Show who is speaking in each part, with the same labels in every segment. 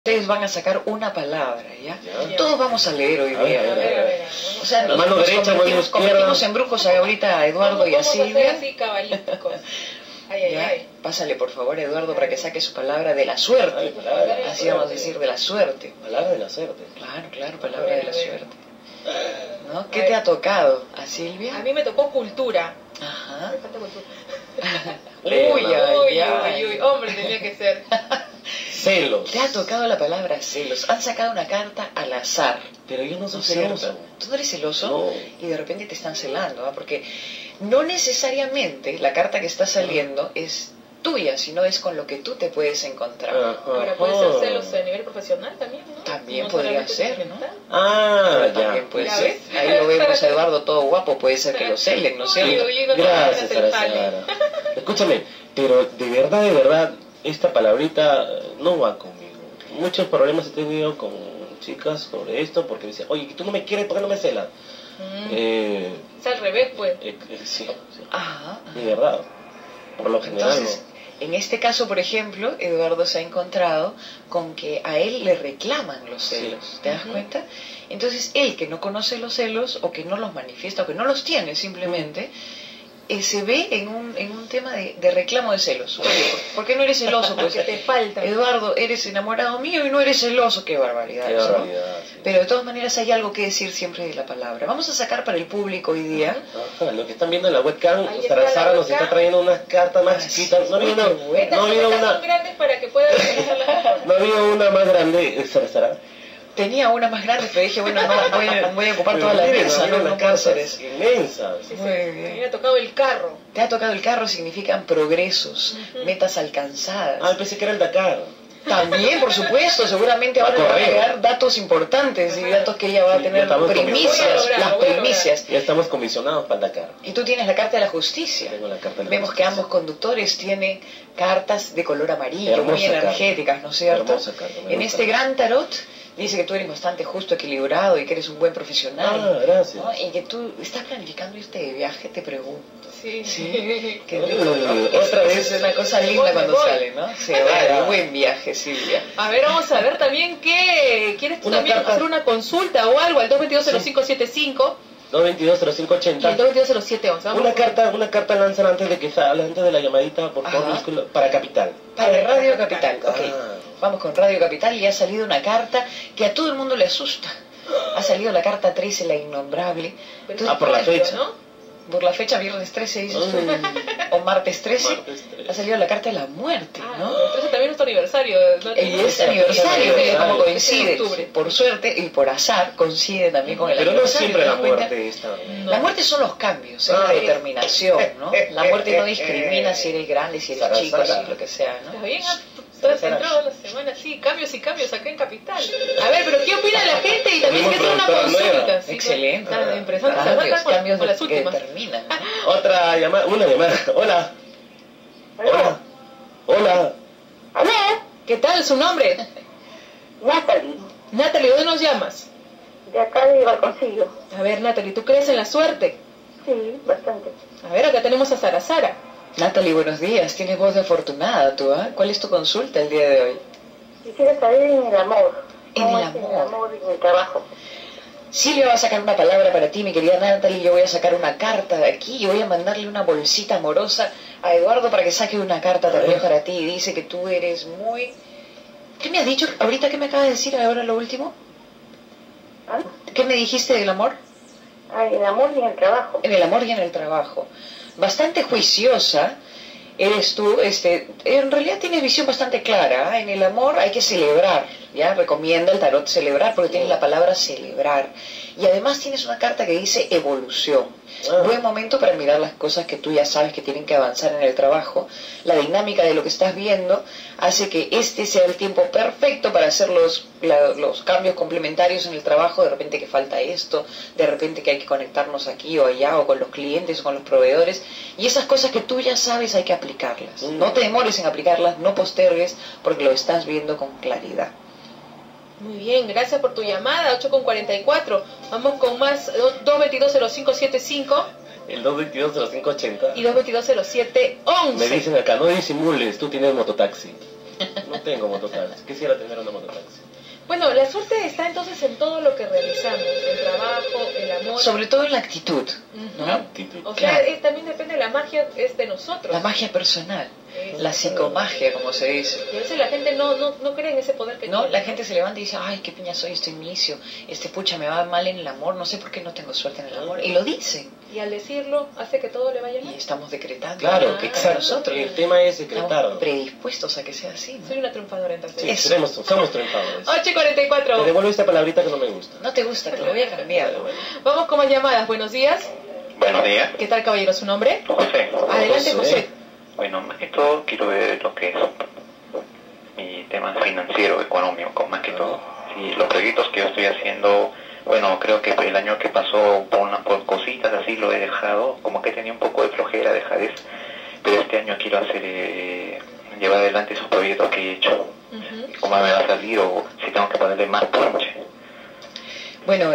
Speaker 1: Ustedes van a sacar una palabra, ¿ya?
Speaker 2: Ya.
Speaker 1: Todos vamos a leer hoy día.
Speaker 2: A ver.
Speaker 1: O sea,
Speaker 2: La mano derecha, mano izquierda.
Speaker 1: convertimos en brujos ahorita a Eduardo y a Silvia.
Speaker 3: Vamos a hacer así cabalísticos. Ay.
Speaker 1: Pásale por favor, Eduardo, para que saque su palabra de la suerte.
Speaker 2: Ay, palabra de la
Speaker 1: Así vamos a
Speaker 2: suerte.
Speaker 1: decir, de la suerte.
Speaker 2: Palabra de la suerte.
Speaker 1: Claro, palabra de la suerte. ¿No? ¿Qué
Speaker 3: A
Speaker 1: te
Speaker 3: ver.
Speaker 1: ha tocado? ¿A Silvia?
Speaker 3: A mí me tocó cultura.
Speaker 1: Ajá.
Speaker 3: Me falta cultura.
Speaker 1: Uy,
Speaker 3: Uy, hombre, tenía que ser.
Speaker 2: Celos.
Speaker 1: Te ha tocado la palabra celos. Han sacado una carta al azar.
Speaker 2: Pero yo no soy
Speaker 1: ¿No es cierto?
Speaker 2: celoso.
Speaker 1: Tú no eres celoso
Speaker 2: No.
Speaker 1: y de repente te están celando, ¿ah? Porque no necesariamente la carta que está saliendo es tuya, sino es con lo que tú te puedes encontrar.
Speaker 3: Ahora puede ser celos a nivel profesional también, ¿no?
Speaker 1: También
Speaker 3: No
Speaker 1: podría
Speaker 3: solamente
Speaker 1: ser, ¿no?
Speaker 3: sentimental.
Speaker 2: Ah,
Speaker 1: También
Speaker 2: ya.
Speaker 1: puede
Speaker 3: ¿Ya
Speaker 1: ser.
Speaker 3: ves?
Speaker 1: Ahí lo vemos a Eduardo todo guapo, puede ser que lo celen, ¿no es cierto?
Speaker 3: Uy, no te
Speaker 2: Gracias,
Speaker 3: hagas el
Speaker 2: Sara.
Speaker 3: jale.
Speaker 2: Escúchame, pero de verdad, esta palabrita no va conmigo. Muchos problemas he tenido con chicas sobre esto porque me dicen, oye, tú no me quieres, ¿por qué no me celas?
Speaker 3: Es al revés, pues.
Speaker 2: Sí,
Speaker 1: Ajá.
Speaker 2: de verdad. Por lo general
Speaker 1: Entonces, en este caso, por ejemplo, Eduardo se ha encontrado con que a él le reclaman los celos,
Speaker 2: Sí.
Speaker 1: ¿te das cuenta? Entonces, él que no conoce los celos o que no los manifiesta o que no los tiene simplemente, se ve en un tema de reclamo de celos. Oye, ¿por qué no eres celoso? Pues,
Speaker 3: Que te falta.
Speaker 1: Eduardo, eres enamorado mío y no eres celoso. ¡Qué barbaridad!
Speaker 2: Qué
Speaker 1: ¿no?
Speaker 2: barbaridad, sí.
Speaker 1: Pero de todas maneras hay algo que decir siempre de la palabra. Vamos a sacar para el público hoy día.
Speaker 2: Ajá, lo que están viendo en la webcam,
Speaker 3: Ahí está la
Speaker 2: Sara nos
Speaker 3: webcam.
Speaker 2: está trayendo unas cartas más chiquitas. No ha habido
Speaker 1: Uy,
Speaker 2: una,
Speaker 1: qué bueno.
Speaker 3: Estas
Speaker 2: no ha habido
Speaker 3: son
Speaker 2: una,
Speaker 3: grandes para que puedan utilizarlas mejor.
Speaker 2: no ha habido una más grande, Sara.
Speaker 1: Tenía una más grande, pero dije, bueno, no voy a ocupar toda la
Speaker 2: Miren,
Speaker 1: mesa,
Speaker 2: había
Speaker 1: no
Speaker 2: unas
Speaker 1: puedo hacer
Speaker 2: cartas
Speaker 1: eso.
Speaker 2: inmensas.
Speaker 3: Sí,
Speaker 1: Muy
Speaker 3: sí.
Speaker 1: bien.
Speaker 3: Me ha tocado el carro.
Speaker 1: Te ha tocado el carro, significan progresos, metas alcanzadas.
Speaker 2: Ah, pensé que era el Dakar.
Speaker 1: También, por supuesto, seguramente ahora le van a
Speaker 2: correr.
Speaker 1: llegar datos importantes y datos que ella va a
Speaker 2: Sí,
Speaker 1: tener
Speaker 2: estamos
Speaker 1: primicias,
Speaker 3: convencidos.
Speaker 1: las
Speaker 3: Lo voy a lograr.
Speaker 1: primicias.
Speaker 2: Ya estamos comisionados para el Dakar.
Speaker 1: Y tú tienes la carta de la justicia.
Speaker 2: Tengo la carta de la
Speaker 1: Vemos que
Speaker 2: justicia.
Speaker 1: ambos conductores tienen cartas de color amarillo,
Speaker 2: Hermosa
Speaker 1: muy
Speaker 2: carta.
Speaker 1: energéticas, ¿no es cierto?
Speaker 2: Hermosa carta, me
Speaker 1: En
Speaker 2: gusta.
Speaker 1: este gran tarot dice que tú eres bastante justo, equilibrado y que eres un buen profesional.
Speaker 2: Ah, gracias.
Speaker 1: ¿no? Y que tú estás planificando irte de viaje, te pregunto.
Speaker 3: Sí.
Speaker 1: Sí, qué
Speaker 2: Mm,
Speaker 1: rico, ¿no?
Speaker 2: otra vez.
Speaker 1: Es una cosa linda
Speaker 3: Me
Speaker 1: cuando
Speaker 3: voy.
Speaker 1: sale, ¿no? Se va, de buen viaje, Silvia.
Speaker 3: A ver, vamos a ver también qué... ¿Quieres tú
Speaker 2: Una
Speaker 3: también
Speaker 2: carta.
Speaker 3: hacer una consulta o algo? Al 222-0575 y
Speaker 2: 222-0580.
Speaker 3: el 222-0711. Vamos
Speaker 2: Una carta lanzan antes de la llamadita, por favor,
Speaker 1: Ajá.
Speaker 2: disculpa, para Capital.
Speaker 1: Para Radio Capital, ok.
Speaker 2: Ah.
Speaker 1: Vamos con Radio Capital y ha salido una carta que a todo el mundo le asusta. Ha salido la carta 13, la innombrable.
Speaker 3: Pero
Speaker 1: Tú-
Speaker 3: es
Speaker 2: por la
Speaker 3: fuerte,
Speaker 2: fecha.
Speaker 3: ¿no?
Speaker 1: Por la fecha, viernes 13, dices tú,
Speaker 2: Mm.
Speaker 1: o martes 13,
Speaker 2: Martes 13.
Speaker 1: ha salido la carta de la muerte,
Speaker 3: Ah,
Speaker 1: ¿no?
Speaker 3: entonces también es tu aniversario. ¿no?
Speaker 1: Y es
Speaker 2: Sí,
Speaker 1: aniversario,
Speaker 2: sí,
Speaker 1: mira cómo
Speaker 2: sí.
Speaker 1: coincide.
Speaker 3: Es en octubre.
Speaker 1: Por suerte y por azar coincide también con el
Speaker 2: Pero no
Speaker 1: aniversario.
Speaker 2: siempre
Speaker 1: ¿te
Speaker 2: la
Speaker 1: das cuenta?
Speaker 2: muerte está.
Speaker 1: La muerte son los cambios, es
Speaker 2: Ah.
Speaker 1: la determinación, ¿no? La muerte no discrimina si eres grande, si eres
Speaker 2: Sara,
Speaker 1: chico,
Speaker 2: Sara.
Speaker 1: si lo que sea,
Speaker 3: Está
Speaker 1: ¿no?
Speaker 3: bien, estás entrado la semana, sí, cambios y cambios acá en Capital. A ver, pero ¿qué opina la gente? Y también
Speaker 2: Tenemos
Speaker 3: que hacer una
Speaker 2: productora
Speaker 3: consulta.
Speaker 2: nueva.
Speaker 3: Sí,
Speaker 1: Excelente.
Speaker 3: Nada, impresionante. Se
Speaker 1: Cambios,
Speaker 3: arrancan
Speaker 1: cambios
Speaker 3: con las
Speaker 1: que
Speaker 3: últimas.
Speaker 1: determinan.
Speaker 2: Otra llamada, una llamada. Hola. Hola. Hola.
Speaker 4: Hola,
Speaker 3: ¿Qué tal su nombre?
Speaker 4: Natalie,
Speaker 3: Natalie, ¿dónde nos llamas?
Speaker 4: de acá de Balconcillo.
Speaker 3: A ver, Natalie, ¿tú crees en la suerte?
Speaker 4: Sí, bastante.
Speaker 3: A ver, acá tenemos a Sara.
Speaker 1: Natalie, buenos días. Tienes voz de afortunada tú, ¿ah? ¿Cuál es tu consulta el día de hoy?
Speaker 4: Quisiera saber en el amor.
Speaker 1: En
Speaker 4: ¿Cómo
Speaker 1: el
Speaker 4: es en
Speaker 1: amor.
Speaker 4: el amor y en el trabajo?
Speaker 1: Silvia va a sacar una palabra para ti, mi querida Natalie. Yo voy a sacar una carta de aquí y voy a mandarle una bolsita amorosa a Eduardo para que saque una carta también para ti. Y dice que tú eres muy... ¿Qué me has dicho ahorita? ¿Qué me acabas de decir ahora lo último?
Speaker 4: ¿Ah?
Speaker 1: ¿Qué me dijiste del amor?
Speaker 4: Ah, en el amor y en el trabajo.
Speaker 1: En el amor y en el trabajo. Bastante juiciosa eres tú, en realidad tienes visión bastante clara, ¿ah? En el amor hay que celebrar, ¿ya? Recomienda el tarot celebrar porque tienes la palabra celebrar. Y además tienes una carta que dice evolución.
Speaker 2: Ah.
Speaker 1: Buen momento para mirar las cosas que tú ya sabes que tienen que avanzar en el trabajo. La dinámica de lo que estás viendo hace que este sea el tiempo perfecto para hacer los cambios complementarios en el trabajo. De repente que falta esto, de repente que hay que conectarnos aquí o allá, o con los clientes o con los proveedores. Y esas cosas que tú ya sabes hay que aplicarlas. No te demores en aplicarlas, no postergues, porque lo estás viendo con claridad.
Speaker 3: Muy bien, gracias por tu llamada, 8:44. Vamos con más, 222-0575
Speaker 2: El 222-0580.
Speaker 3: y 222-0711.
Speaker 2: Me dicen acá, no disimules, tú tienes mototaxi. No tengo mototaxi. Quisiera tener una mototaxi.
Speaker 3: Bueno, la suerte está entonces en todo lo que realizamos, el trabajo, el amor.
Speaker 1: Sobre todo en la actitud, ¿no?
Speaker 3: Ujú.
Speaker 2: Actitud.
Speaker 3: O sea,
Speaker 1: Claro.
Speaker 3: también depende de la magia, es de nosotros.
Speaker 1: La magia personal,
Speaker 3: Eso.
Speaker 1: la psicomagia, como se dice.
Speaker 3: Y a veces la gente no cree en ese poder que
Speaker 1: No,
Speaker 3: tiene.
Speaker 1: la gente se levanta y dice, ay, qué piña soy, estoy milicio, pucha, me va mal en el amor, no sé por qué no tengo suerte en el amor. Y lo dicen,
Speaker 3: Y al decirlo, hace que todo le vaya
Speaker 1: y
Speaker 3: bien.
Speaker 1: estamos decretando.
Speaker 2: Claro,
Speaker 3: Ah,
Speaker 2: exacto.
Speaker 1: nosotros.
Speaker 2: El tema es decretar.
Speaker 1: Estamos predispuestos a que sea así, ¿no?
Speaker 3: Soy una triunfadora entonces.
Speaker 2: Sí,
Speaker 1: Eso.
Speaker 2: somos triunfadores.
Speaker 3: 8:44.
Speaker 2: Te devuelvo esta palabrita que no me gusta.
Speaker 1: No te gusta, te lo voy a cambiar.
Speaker 2: Bueno.
Speaker 3: Vamos con más llamadas. Buenos días.
Speaker 5: Buenos días,
Speaker 3: ¿Qué tal, caballero? ¿Su nombre?
Speaker 5: José.
Speaker 3: Adelante,
Speaker 2: José.
Speaker 3: José.
Speaker 5: Bueno, más que todo quiero ver lo que es mi tema financiero, económico, más que todo. Sí, los proyectos que yo estoy haciendo, bueno, creo que el año que pasó por cositas así lo he dejado, como que tenía un poco de flojera, dejadez, pero este año quiero hacer, llevar adelante esos proyectos que he hecho.
Speaker 3: Ujú.
Speaker 5: ¿Cómo me va a salir o si tengo que ponerle más punche?
Speaker 1: Bueno,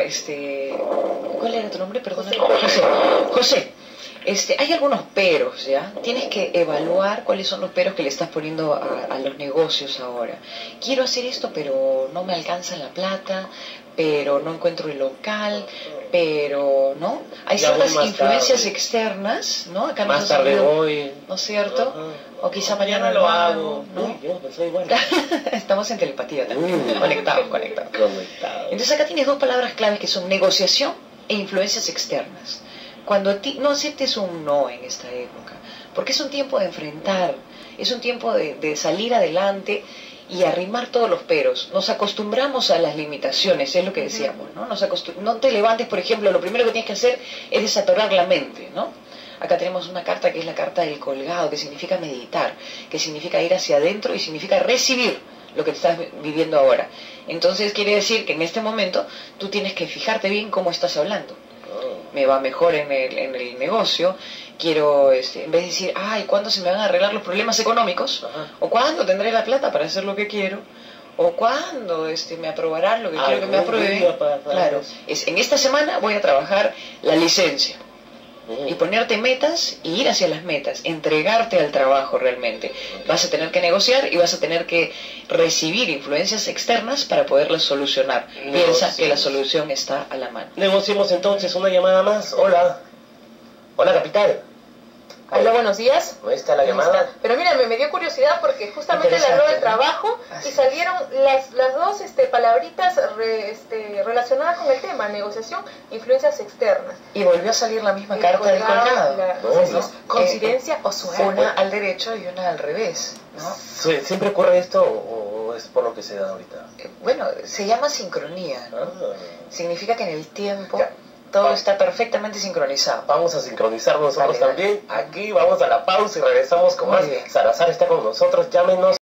Speaker 1: ¿cuál era tu nombre? Perdona.
Speaker 5: José.
Speaker 1: José, hay algunos peros, ¿ya? Tienes que evaluar cuáles son los peros que le estás poniendo a los negocios ahora. Quiero hacer esto, pero no me alcanza la plata, pero no encuentro el local, pero, ¿no? Hay
Speaker 2: Ya voy
Speaker 1: ciertas
Speaker 2: más
Speaker 1: influencias
Speaker 2: tarde.
Speaker 1: externas, ¿no? Acá
Speaker 2: Más
Speaker 1: nos
Speaker 2: tarde
Speaker 1: han habido,
Speaker 2: voy.
Speaker 1: ¿no es cierto?
Speaker 2: Ajá.
Speaker 1: O quizá mañana
Speaker 2: lo hago.
Speaker 1: ¿no?
Speaker 2: Uy, yo pensé igual.
Speaker 1: Estamos en telepatía también, conectados.
Speaker 2: Conectado.
Speaker 1: Entonces acá tienes dos palabras claves que son negociación e influencias externas. Cuando no aceptes un no en esta época, porque es un tiempo de enfrentar, es un tiempo de salir adelante y arrimar todos los peros. Nos acostumbramos a las limitaciones, es lo que decíamos, ¿no? No te levantes, por ejemplo, lo primero que tienes que hacer es desatorar la mente, ¿no? Acá tenemos una carta que es la carta del colgado, que significa meditar, que significa ir hacia adentro y significa recibir lo que estás viviendo ahora. Entonces quiere decir que en este momento tú tienes que fijarte bien cómo estás hablando. Me va mejor en el negocio, quiero, en vez de decir, ay, ¿cuándo se me van a arreglar los problemas económicos?
Speaker 2: Ajá.
Speaker 1: ¿O cuándo tendré la plata para hacer lo que quiero? ¿O cuándo me aprobarán lo que quiero que me
Speaker 2: Algún
Speaker 1: aprueben?
Speaker 2: día para
Speaker 1: Claro,
Speaker 2: eso.
Speaker 1: en esta semana voy a trabajar la licencia.
Speaker 2: Ujú.
Speaker 1: Y ponerte metas y ir hacia las metas, entregarte al trabajo realmente. Vas a tener que negociar y vas a tener que recibir influencias externas para poderlas solucionar. Piensa que la solución está a la mano.
Speaker 2: Negociemos entonces una llamada más. Hola. Hola, capital.
Speaker 3: Hola, buenos días.
Speaker 2: ¿No está la
Speaker 3: Ahí
Speaker 2: llamada?
Speaker 3: está. Pero mira, me dio curiosidad porque justamente le
Speaker 1: Interesante,
Speaker 3: habló de
Speaker 1: ¿no?
Speaker 3: trabajo
Speaker 1: Así
Speaker 3: y
Speaker 1: es.
Speaker 3: salieron las dos palabritas relacionadas con el tema, negociación, influencias externas.
Speaker 1: Y volvió a salir la misma
Speaker 3: El
Speaker 1: carta del colgado.
Speaker 3: no sé si
Speaker 2: No,
Speaker 3: es coincidencia o suerte.
Speaker 1: Una al derecho y una al revés, ¿no?
Speaker 2: ¿Siempre ocurre esto o es por lo que se da ahorita?
Speaker 1: Bueno, se llama sincronía, ¿no?
Speaker 2: Ah.
Speaker 1: Significa que en el tiempo
Speaker 2: Ya.
Speaker 1: todo está perfectamente sincronizado.
Speaker 2: Vamos a sincronizar nosotros
Speaker 1: Dale, dale.
Speaker 2: también. Aquí vamos a la pausa y regresamos con
Speaker 1: Muy
Speaker 2: más.
Speaker 1: bien.
Speaker 2: Salazar está con nosotros. Llámenos.